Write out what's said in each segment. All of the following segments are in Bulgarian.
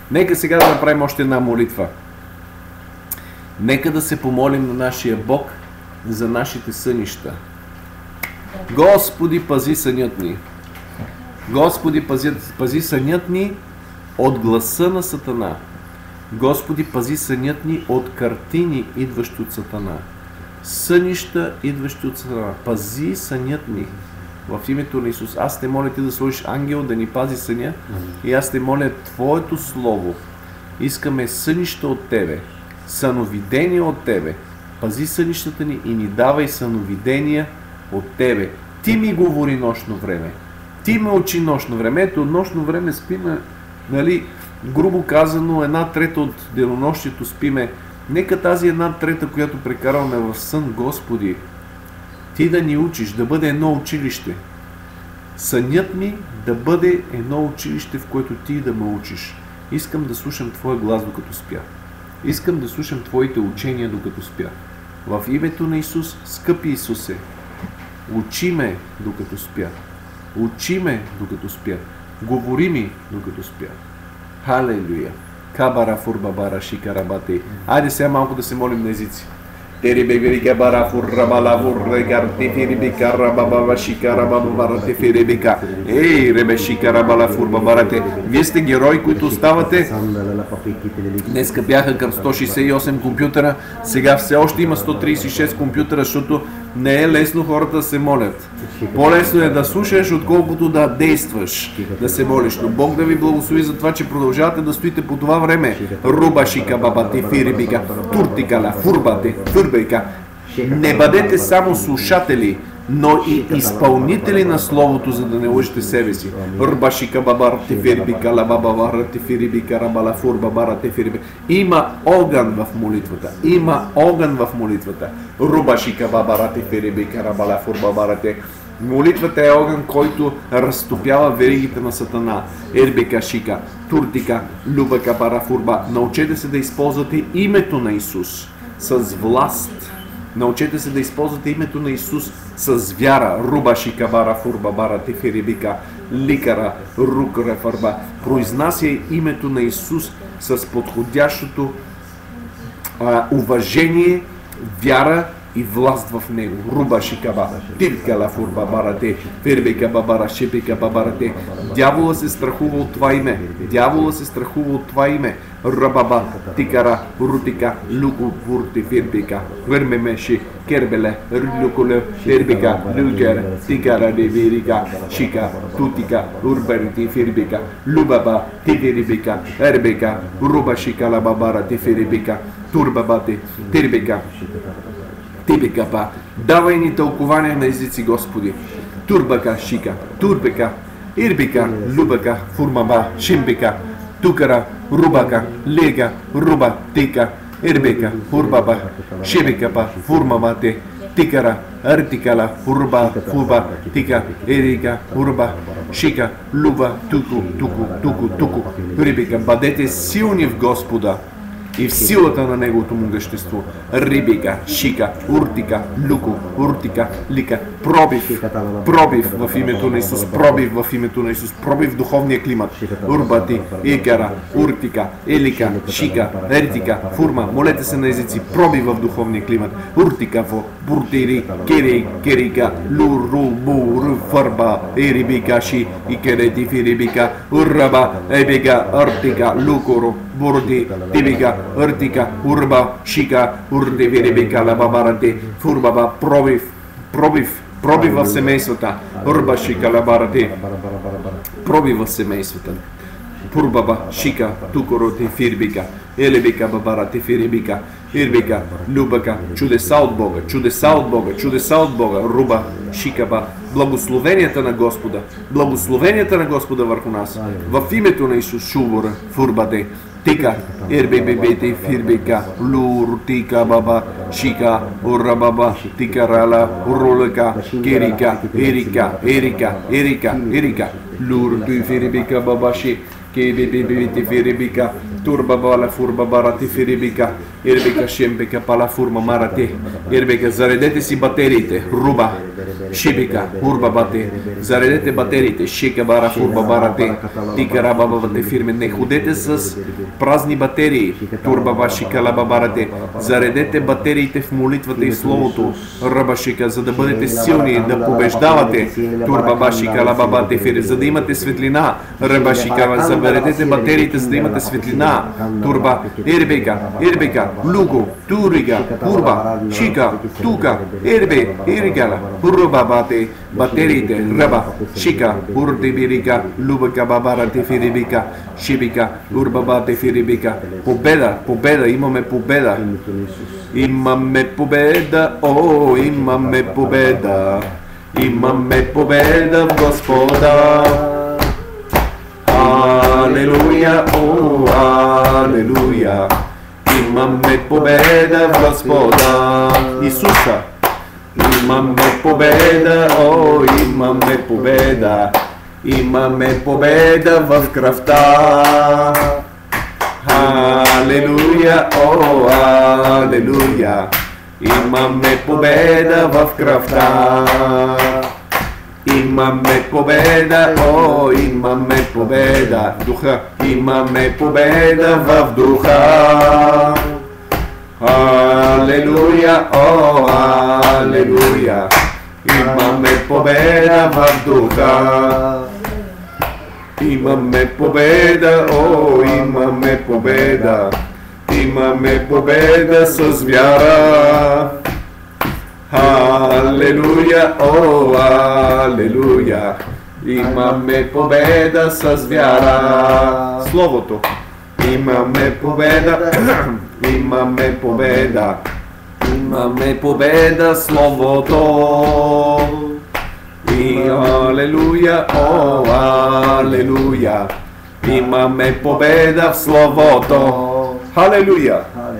Нека сега да направим още една молитва. Нека да се помолим на нашия Бог за нашите сънища. Господи, пази сънят ни. Господи, пази сънят ни от гласа на Сатана. Господи, пази сънят ни от картини, идващи от Сатана. Сънища, идващи от Сатана. Пази сънят ни. В името на Исус. Аз те моля ти да сложиш ангел да ни пази съня. И аз те моля Твоето Слово. Искаме сънища от Тебе. Съновидения от Тебе. Пази сънищата ни и ни давай съновидения от Тебе. Ти ми говори нощно време. Ти ме учи нощно време. Ето, нощно време спиме, нали, грубо казано, 1/3 от денонощието спиме. Нека тази 1/3, която прекарваме в сън, Господи, Ти да ни учиш, да бъде едно училище. Сънят ми да бъде едно училище, в което Ти да ме учиш. Искам да слушам Твоя глас, докато спя. Искам да слушам Твоите учения, докато спя. В името на Исус, скъпи Исусе, учи ме, докато спя. Учи ме, докато спя. Говори ми, докато спя. Халелуя. Кабара фурбабара шикарабате. Айде сега малко да се молим на езици. Терибегрика бара фуррабала фуррегар тефирибика рабабава шикарабабара тефирибика. Ей, ребе шикарабала фурбабарате. Вие сте герои, които оставате. Днеска бяха към 168 компютъра. Сега все още има 136 компютъра, защото не е лесно хората да се молят. По-лесно е да слушаш, отколкото да действаш, да се молиш. Но Бог да ви благослови за това, че продължавате да стоите по това време. Руба шика бабате, фирибика, туртикала, фурбате, фурбейка. Не бъдете само слушатели, но и изпълнители на Словото, за да не лъжете себе си. Рбашика бабара тефирибика, лабабара тефирибика, рабала фурбабара тефирибика. Има огън в молитвата. Има огън в молитвата. Рубашика бабара тефирибика, рабала фурбабара те. Молитвата е огън, който разтопява веригите на Сатана. Ербика шика, туртика, любака бара фурба. Научете се да използвате името на Исус с власт. Научете се да използвате името на Исус с вяра. Руба шикабара фурба бара тефирибика ликара рукара фарба. Произнасяй името на Исус с подходящото уважение, вяра и власт в него. Руба шикаба, тиркала фурба барате, фербека бабара, шепека бабарате. Дявола се страхува от това име. Дявола се страхува от това име. Рабаба, тикара, рутика, луку, вурти, фербека, вермемеши, кербеле, рулукуле, фербека, лукер, тикара, деверика, шика, тутика, урбарити, фербека, лубаба, тиферибека, ербека, руба шикала бабара, тиферибека, турбабате, тирбека. Тибекапа, давай ни тълкование на езици, Господи. Турбака, шика, турбека, ирбика, лубака, фурмаба, шимбека, тукара, рубака, лега, руба, тика, ирбека, фурбаба, шибекапа, фурмабате, тикара, артикала, фурба, фуба, тика, ерика, фурба, шика, луба, туку, рибека. Бъдете силни в Господа и в силата на Неговото могъщество. Рибика, шика, уртика, люко, уртика, лика, пробив в името на Исус, пробив в името на Исус, пробив в духовния климат. Урбати, икара, уртика, елика, шика, ертика, фурма. Молете се на езици, пробив в духовния климат. Уртика, фо, буртири, кери, керика, луру, буру, фарба, ерибика, ши, икерети, фирибика, урраба, ебика, артика, лукоро, бурти, тибика, артика, урба, шика, урди, вирибика, лабабарати, фурбаба, пробив в семействата, урба, шика, лабарати, пробив в семействата, пурбаба, шика, тукороти, фирбика, елебика, бабарати, фирибика, ирбика, любака, чудеса от Бога, чудеса от Бога, чудеса от Бога, руба, шикаба, благословенията на Господа върху нас, в името на Исус, шубора, фурбаде, тика, ербебебете, фирбека, луртика, баба, шика, урабаба, тикарала, урулека, керика, ерика, лурту, фирбека, бабаши, кебебебете, фирбека, Турба бала фурба барати фирибика, ирбика шембека пала фурма марати, ирбика заредете си батериите, руба, шибика, урба бате, заредете батериите, шика бара фурба барати, тика раба бабате фирме, не ходете с празни батерии, турба башика лаба барате, заредете батериите в молитвата и в словото, ръба шика, за да бъдете силни, да побеждавате, турба башика лаба бате фири, за да имате светлина, ръба шика, заредете батериите, за да имате светлина, турба, ирбека, луго, турига, урба, шика, тука, иргала, урба бате, батериите, ръба, шика, урди бирика, лубака бабара тефирибика, шибика, урба бате фирибика. Победа, имаме победа. Имаме победа, о, имаме победа. Имаме победа в Господа. Алелуя, о, алелуя. Имаме победа в Господа. Исуса. Имаме победа, о, имаме победа. Имаме победа в кръвта. Алелуя, о, алелуя. Имаме победа в кръвта. Имаме победа, о, имаме победа в духа. Имаме победа в духа. Алелуя, о, алелуя. Имаме победа в духа. Имаме победа, о, имаме победа. Имаме победа с вяра. Алелуя, о, алелуя. Имаме победа с вяра. Словото. Имаме победа. Имаме победа. Имаме победа, Словото. И алелуя, о, алелуя. Имаме победа в Словото. Алелуя.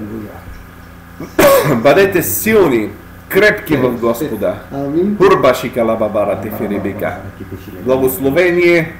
Бъдете силни, крепки в Господа. Урбаши калабабара тефирибика. Благословение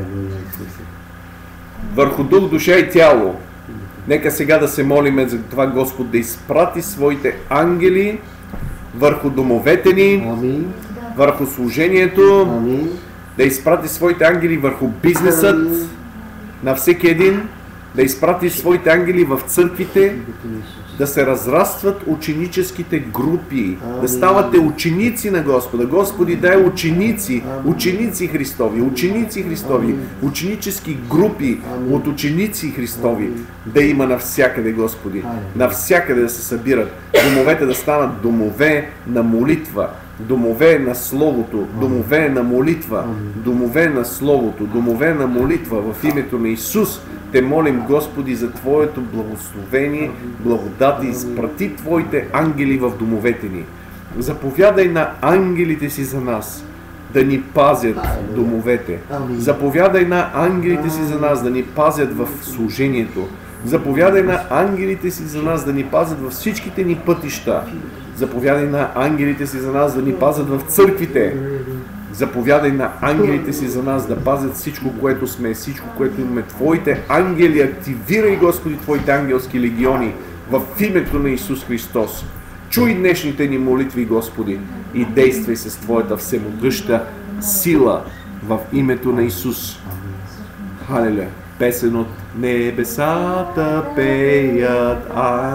върху дух, душа и тяло. Нека сега да се молиме за това Господ да изпрати своите ангели върху домовете ни, върху служението, да изпрати своите ангели върху бизнесът на всеки един, да изпрати своите ангели в църквите, да се разрастват ученическите групи, да ставате ученици на Господа. Господи, дай ученици Христови, ученически групи от ученици Христови да има навсякъде, Господи. Навсякъде да се събират. Домовете да станат домове на молитва, домове на Словото, домове на молитва, домове на Словото, домове на молитва в името на Исус. Те молим, Господи, за Твоето благословение, благодат и изпрати Твоите ангели в домовете ни. Заповядай на ангелите си за нас да ни пазят домовете. Заповядай на ангелите си за нас да ни пазят в служението. Заповядай на ангелите си за нас да ни пазят във всичките ни пътища. Заповядай на ангелите си за нас да ни пазят в църквите. Заповядай на ангелите си за нас да пазят всичко, което сме, всичко, което имаме. Твоите ангели, активирай, Господи, Твоите ангелски легиони в името на Исус Христос. Чуй днешните ни молитви, Господи, и действай с Твоята всемогъща сила в името на Исус. Халелуя! Песен от небесата пеят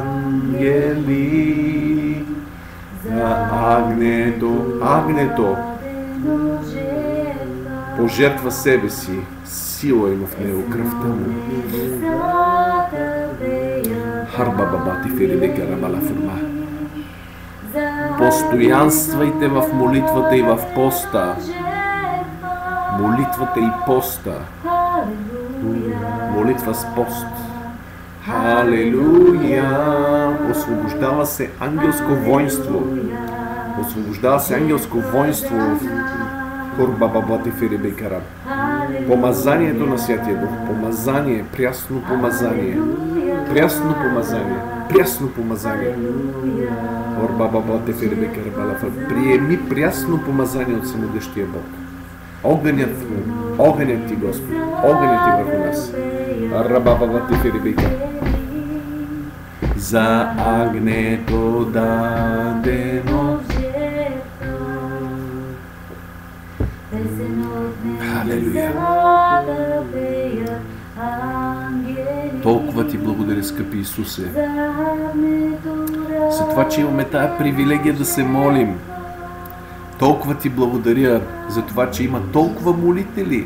ангели за агнето. Пожертва себе си, сила има в него, кръвта му. Харба бабати фиридека рабала фурма. Постоянствайте в молитвата и в поста. Молитвата и поста. Молитва с пост. Халелуя! Освобождава се ангелско воинство. Освобождава се ангелско воинство в Хорбабабати Фирибекарам. Помазанието на Святия Дух. Помазание, прясно помазание. Прясно помазание. Прясно помазание. Хорбабабати Фирибекарам. Приеми прясно помазание от самодъщия Бог. Огънят Ти, Господи, огънят Ти върху нас. Рабабабати ферибика. За агнето дадено. Халелуя. Толкова Ти благодаря, скъпи Исусе, за това, че имаме тая привилегия да се молим. Толкова Ти благодаря за това, че има толкова молители.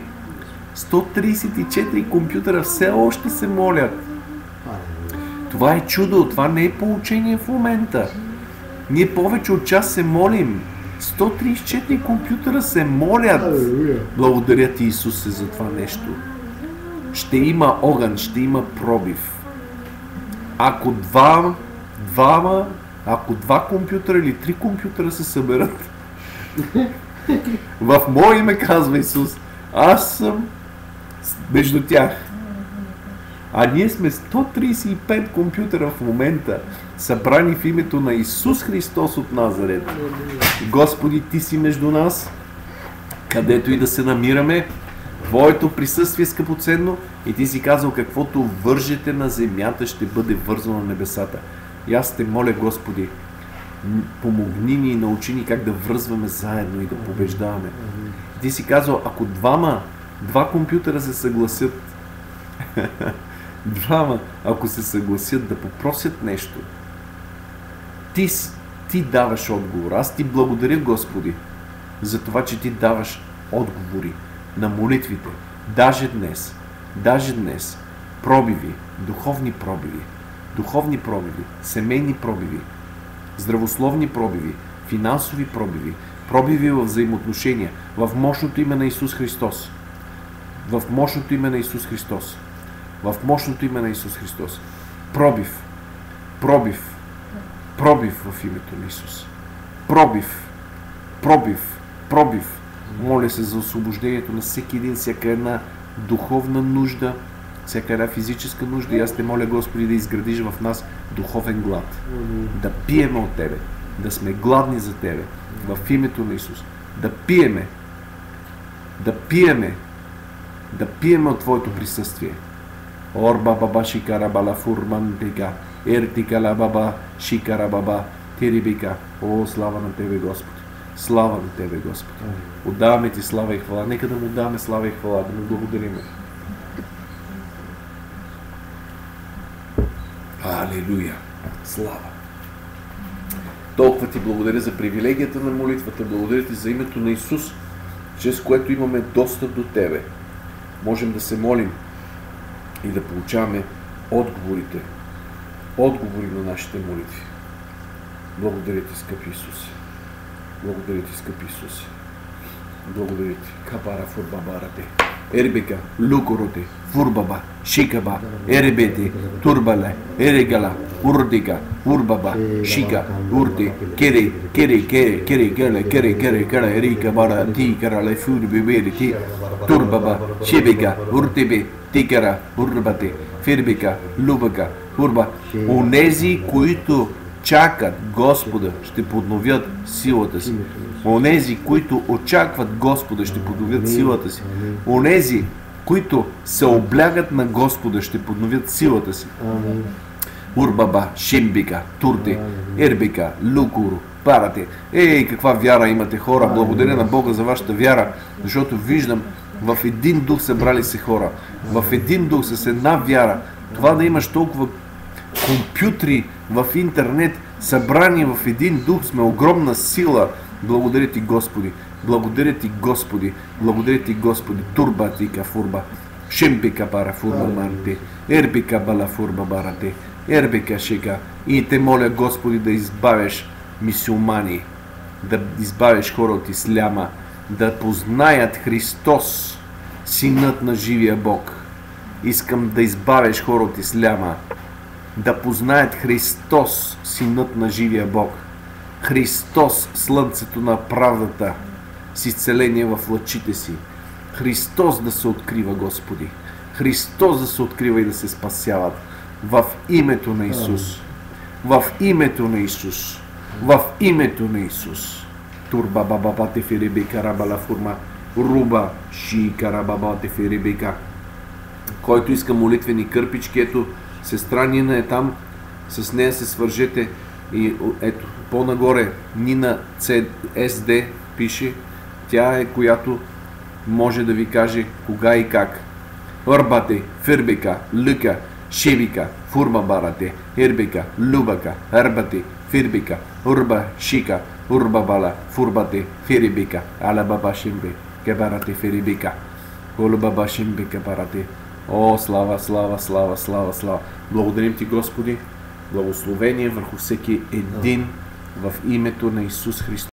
134 компютъра все още се молят. Това е чудо, това не е поучение в момента. Ние повече от час се молим. 134 компютъра се молят. Благодаря Ти, Исусе, за това нещо. Ще има огън, ще има пробив. Ако два компютъра или 3 компютъра се съберат, в мое име, казва Исус, аз съм между тях. А ние сме 135 компютъра в момента, събрани в името на Исус Христос от Назарет. Господи, Ти си между нас, където и да се намираме. Твоето присъствие е скъпоценно и Ти си казал, каквото вържете на земята, ще бъде вързано на небесата. И аз те моля, Господи, помогни ни и научи ни как да връзваме заедно и да побеждаваме. Ти си казал, ако два компютъра се съгласят, ако се съгласят да попросят нещо, ти даваш отговор. Аз Ти благодаря, Господи, за това, че Ти даваш отговори на молитвите. Даже днес, пробиви, духовни пробиви, семейни пробиви, здравословни пробиви, финансови пробиви в взаимоотношения, в мощното име на Исус Христос. В мощното име на Исус Христос. В мощното име на Исус Христос. Пробив в името на Исус. Пробив. Моля се за освобождението на всеки един, всяка една духовна нужда, всяка една физическа нужда. И аз те моля, Господи, да изградиш в нас духовен глад. Да пиеме от Тебе. Да сме гладни за Тебе. В името на Исус. Да пиеме от Твоето присъствие. Орба баба шикара бала фурмантика. Ертикала баба шикара баба терибика. О, слава на Тебе, Господи. Слава на Тебе, Господи. Отдаваме Ти слава и хвала. Нека да му даваме слава и хвала, да му благодариме. Алелуя! Слава! Толкова Ти благодаря за привилегията на молитвата. Благодаря Ти за името на Исус, чрез което имаме достъп до Тебе. Можем да се молим и да получаваме отговори на нашите молитви. Благодаря Ти, скъпи Исус. Благодаря Ти, скъпи Исус. Благодаря Ти. Капара фурбабарате. Ербека, лукороте, фурбаба, шикаба, еребете, турбале, ерегала, урдика, урбаба, шика, урде, кере, ерика, бара, ти, карале, фурбебери, ти, турбаба, шебека, уртебе, тикара, урбате, фербека, лубака, урба. Онези, които чакат Господа, ще подновят силата си. Онези, които очакват Господа, ще подновят силата си. Онези, които се облягат на Господа, ще подновят силата си. Урбаба, Шимбика, Турте, Ербика, Лукуру, Парате. Каква вяра имате, хора! Благодаря на Бога за вашата вяра, защото виждам в един дух събрали се хора. В един дух, с една вяра. Това да имаш толкова компютри в интернет, събрани в един дух, сме огромна сила. Благодаря Ти, Господи. Благодаря Ти, Господи. Благодаря Ти, Господи. Турба Тика фурба. Шемпика пара фурба манте. Ербика бала фурба барате. Ербика шека. И те моля, Господи, да избавиш мисюлмани, да избавиш хора от исляма, да познаят Христос, Синът на живия Бог. Искам да избавиш хора от исляма, да познаят Христос, Синът на живия Бог. Христос, слънцето на правдата, с изцеление в лъчите си. Христос да се открива, Господи. Христос да се открива и да се спасяват. В името на Исус. В името на Исус. В името на Исус. Турба баба те фириби карабала фурма. Руба ши карабабате ферибека. Който иска молитвени кърпички, ето сестра Нина е там, с нея се свържете и ето по-нагоре Нина SD пише, тя е която може да ви каже кога и как. Орбате, фирбека, лъка, шибика, фурба барате, хирбека, лубака, арбате, фирбека, урба шика, урба бала, фурбате, фирибека, ала баба шимбе, кебарате фирибека, ола баба шимбе, кебарате. О, слава, слава, слава, слава, слава. Благодарим ти, Господи, благословение върху всеки един в името на Исус Христос.